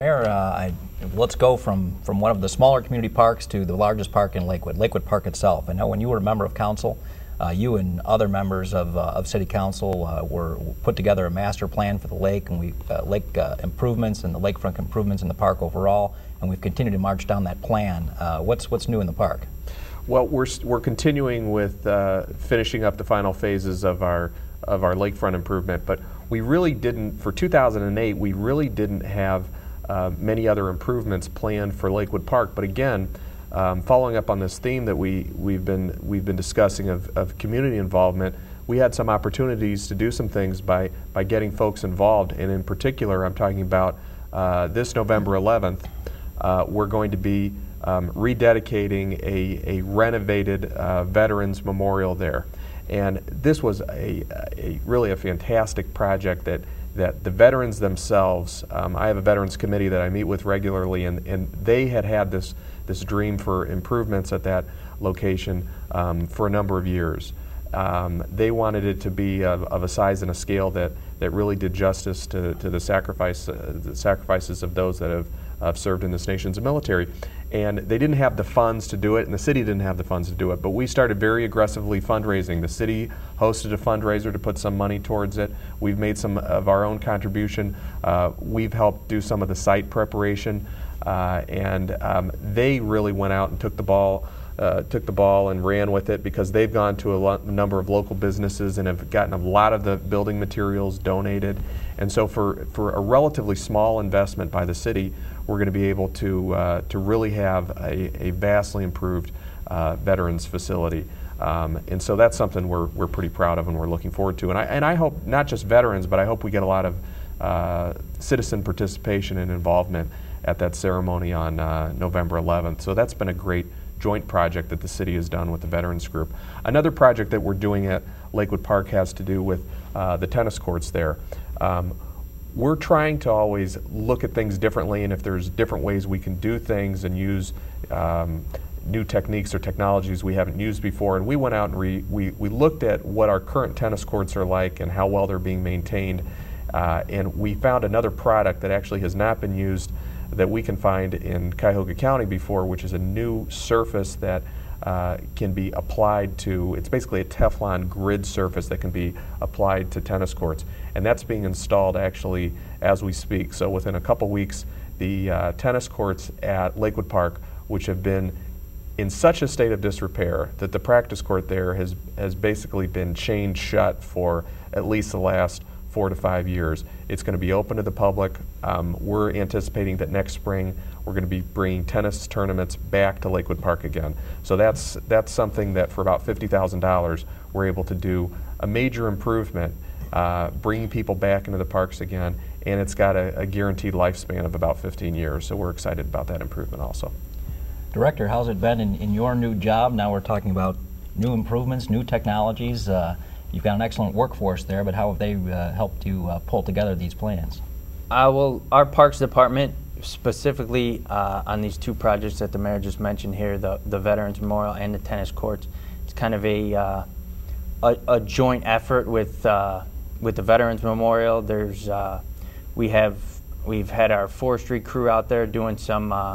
Mayor, let's go from one of the smaller community parks to the largest park in Lakewood, Lakewood Park itself. I know when you were a member of council, you and other members of City Council were put together a master plan for the lake and lake improvements and the lakefront improvements in the park overall, and we've continued to march down that plan. What's new in the park? Well, we're continuing with finishing up the final phases of our lakefront improvement, but we really didn't, for 2008, we really didn't have many other improvements planned for Lakewood Park. But again, following up on this theme that we've been discussing of community involvement, we had some opportunities to do some things by getting folks involved. And in particular, I'm talking about this November 11th, we're going to be rededicating a renovated Veterans Memorial there. And this was really a fantastic project that the veterans themselves, I have a veterans committee that I meet with regularly, and they had this dream for improvements at that location for a number of years. They wanted it to be of a size and a scale that really did justice to the sacrifices of those that have served in this nation's military. And they didn't have the funds to do it, and the city didn't have the funds to do it, but we started very aggressively fundraising. The city hosted a fundraiser to put some money towards it. We've made some of our own contribution. We've helped do some of the site preparation, and they really went out and took the ball and ran with it, because they've gone to a number of local businesses and have gotten a lot of the building materials donated. And so for a relatively small investment by the city, we're going to be able to really have a vastly improved veterans facility. And so that's something we're pretty proud of and we're looking forward to. And I hope not just veterans, but I hope we get a lot of citizen participation and involvement at that ceremony on November 11th. So that's been a great joint project that the city has done with the Veterans Group. Another project that we're doing at Lakewood Park has to do with the tennis courts there. We're trying to always look at things differently, and if there's different ways we can do things and use new techniques or technologies we haven't used before. And we went out and we looked at what our current tennis courts are like and how well they're being maintained. And we found another product that actually has not been used that we can find in Cuyahoga County before, which is a new surface that can be applied to, it's basically a Teflon grid surface that can be applied to tennis courts. And that's being installed actually as we speak. So within a couple weeks, the tennis courts at Lakewood Park, which have been in such a state of disrepair that the practice court there has basically been chained shut for at least the last 4 to 5 years. It's going to be open to the public. We're anticipating that next spring we're going to be bringing tennis tournaments back to Lakewood Park again. So that's something that for about $50,000 we're able to do a major improvement, bringing people back into the parks again, and it's got a guaranteed lifespan of about 15 years. So we're excited about that improvement also. Director, how's it been in your new job? Now we're talking about new improvements, new technologies. You've got an excellent workforce there, but how have they helped you pull together these plans? Well, our Parks Department, specifically on these two projects that the mayor just mentioned here, the Veterans Memorial and the tennis courts, it's kind of a joint effort with the Veterans Memorial. There's we've had our forestry crew out there doing some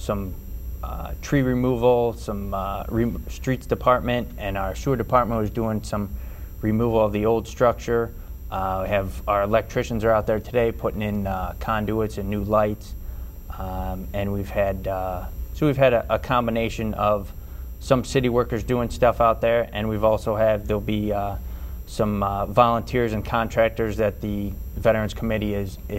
tree removal, some streets department, and our sewer department was doing some removal of the old structure. Our electricians are out there today putting in conduits and new lights, and we've had a combination of some city workers doing stuff out there, and we've also there'll be some volunteers and contractors that the Veterans Committee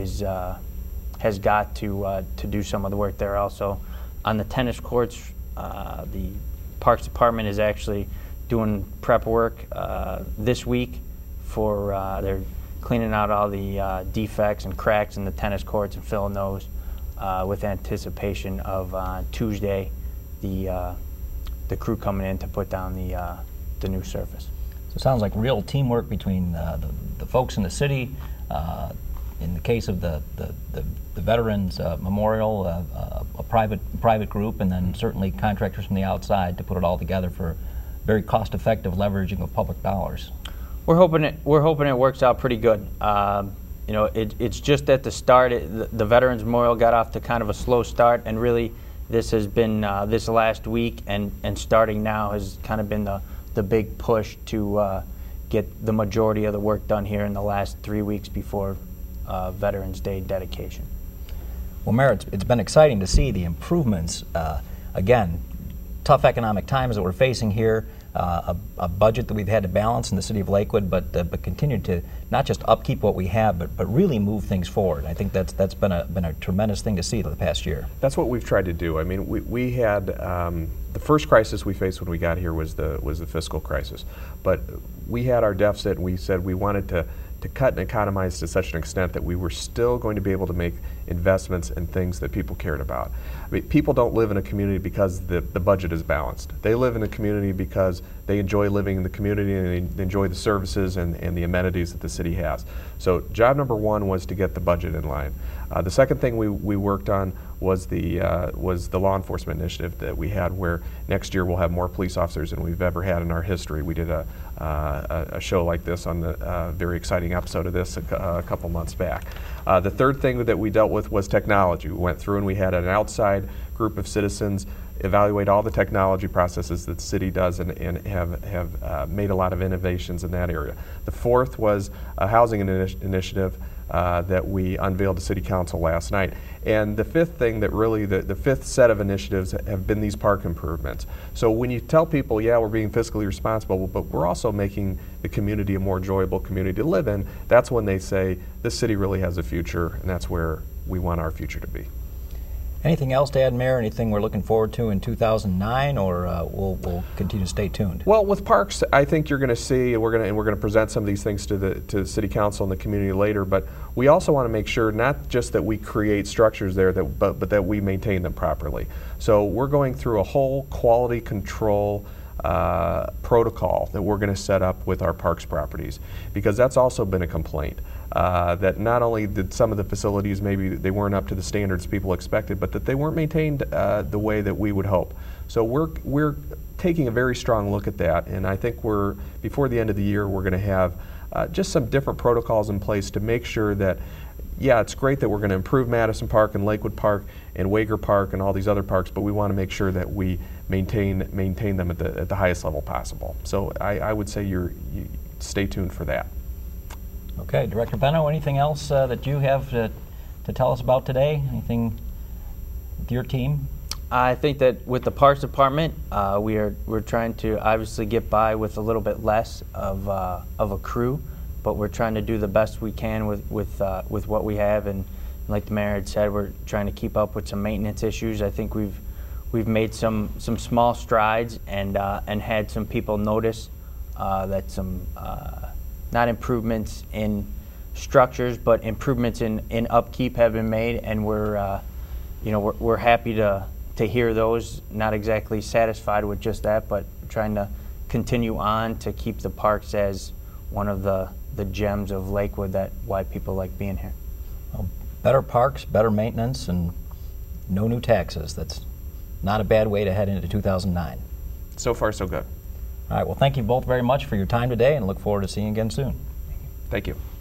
has got to do some of the work there also. On the tennis courts, the Parks Department is actually doing prep work this week for they're cleaning out all the defects and cracks in the tennis courts and filling those with anticipation of Tuesday the crew coming in to put down the new surface. So it sounds like real teamwork between the folks in the city. In the case of the Veterans Memorial, a private group, and then certainly contractors from the outside to put it all together for very cost-effective leveraging of public dollars. We're hoping it works out pretty good. it's just at the start. The Veterans Memorial got off to kind of a slow start, and really this has been this last week and starting now has kind of been the big push to get the majority of the work done here in the last 3 weeks before Veterans Day dedication. Well, Mayor, it's been exciting to see the improvements. Again, tough economic times that we're facing here, a budget that we've had to balance in the city of Lakewood, but continue to not just upkeep what we have, but really move things forward. I think that's been a tremendous thing to see the past year. That's what we've tried to do. I mean, we had the first crisis we faced when we got here was the fiscal crisis, but we had our deficit, and we said we wanted to cut and economize to such an extent that we were still going to be able to make investments in things that people cared about. I mean, people don't live in a community because the budget is balanced. They live in a community because they enjoy living in the community and they enjoy the services and the amenities that the city has. So job number one was to get the budget in line. The second thing we worked on was the law enforcement initiative that we had, where next year we'll have more police officers than we've ever had in our history. We did a show like this on the very exciting episode of this a couple months back. The third thing that we dealt with was technology. We went through and we had an outside group of citizens evaluate all the technology processes that the city does and have made a lot of innovations in that area. The fourth was a housing initiative that we unveiled to City Council last night. And the fifth thing that really, the fifth set of initiatives have been these park improvements. So when you tell people, yeah, we're being fiscally responsible, but we're also making the community a more enjoyable community to live in, that's when they say, this city really has a future, and that's where we want our future to be. Anything else to add, Mayor? Anything we're looking forward to in 2009, or we'll continue to stay tuned? Well, with parks, I think you're going to see, and we're going to present some of these things to the City Council and the community later. But we also want to make sure not just that we create structures there, but that we maintain them properly. So we're going through a whole quality control protocol that we're going to set up with our parks properties, because that's also been a complaint. That not only did some of the facilities, maybe they weren't up to the standards people expected, but that they weren't maintained the way that we would hope. So we're taking a very strong look at that, and I think before the end of the year we're going to have just some different protocols in place to make sure that, yeah, it's great that we're going to improve Madison Park and Lakewood Park and Wager Park and all these other parks, but we want to make sure that we maintain them at the highest level possible. So I would say you stay tuned for that. Okay, Director Benno, anything else that you have to tell us about today? Anything with your team? I think that with the Parks Department, we're trying to obviously get by with a little bit less of a crew, but we're trying to do the best we can with what we have. And like the mayor had said, we're trying to keep up with some maintenance issues. I think we've made some small strides and had some people notice that some not improvements in structures, but improvements in upkeep have been made, and we're happy to hear those. Not exactly satisfied with just that, but trying to continue on to keep the parks as one of the gems of Lakewood, that why people like being here. Well, better parks, better maintenance, and no new taxes. That's not a bad way to head into 2009. So far, so good. All right, well, thank you both very much for your time today, and look forward to seeing you again soon. Thank you.